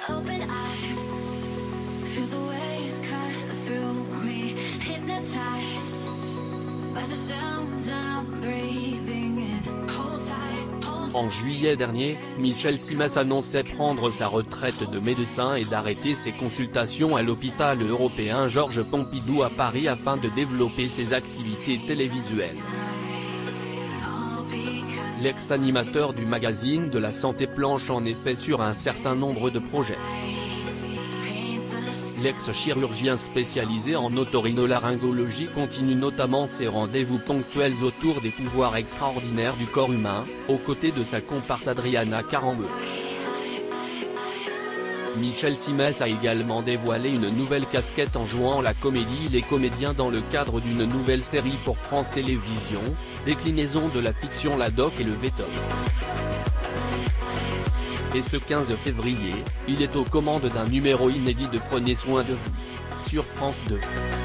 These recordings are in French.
open eye, feel the waves cut through me, hypnotized by the sounds I'm breathing in. Hold tight, hold tight. En juillet dernier, Michel Simès annonçait prendre sa retraite de médecin et d'arrêter ses consultations à l'hôpital européen Georges Pompidou à Paris afin de développer ses activités télévisuelles. L'ex-animateur du magazine de la santé planche en effet sur un certain nombre de projets. L'ex-chirurgien spécialisé en otorhinolaryngologie continue notamment ses rendez-vous ponctuels autour des pouvoirs extraordinaires du corps humain, aux côtés de sa comparse Adriana Carambeu. Michel Simès a également dévoilé une nouvelle casquette en jouant la comédie Les Comédiens dans le cadre d'une nouvelle série pour France Télévisions, déclinaison de la fiction La Doc et le Vétop. Et ce 15 février, il est aux commandes d'un numéro inédit de Prenez soin de vous, sur France 2.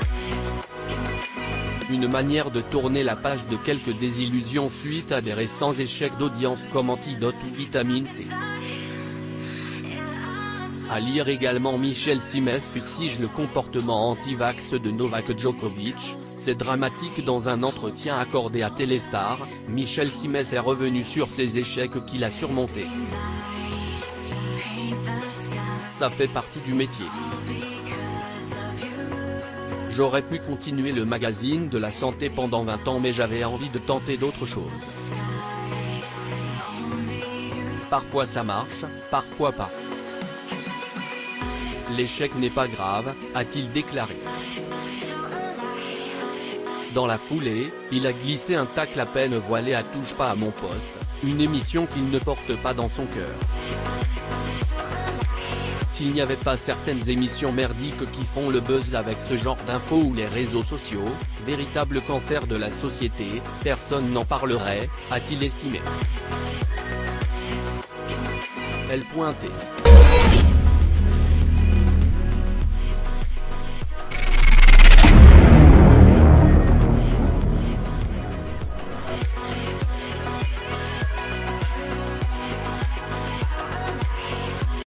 Une manière de tourner la page de quelques désillusions suite à des récents échecs d'audience comme Antidote ou Vitamine C. À lire également Michel Simès fustige le comportement anti-vax de Novak Djokovic, c'est dramatique. Dans un entretien accordé à Téléstar, Michel Simès est revenu sur ses échecs qu'il a surmontés. Ça fait partie du métier. J'aurais pu continuer le magazine de la santé pendant 20 ans mais j'avais envie de tenter d'autres choses. Parfois ça marche, parfois pas. L'échec n'est pas grave, a-t-il déclaré. Dans la foulée, il a glissé un tacle à peine voilé à Touche pas à mon poste, une émission qu'il ne porte pas dans son cœur. S'il n'y avait pas certaines émissions merdiques qui font le buzz avec ce genre d'infos ou les réseaux sociaux, véritable cancer de la société, personne n'en parlerait, a-t-il estimé. Elle pointait.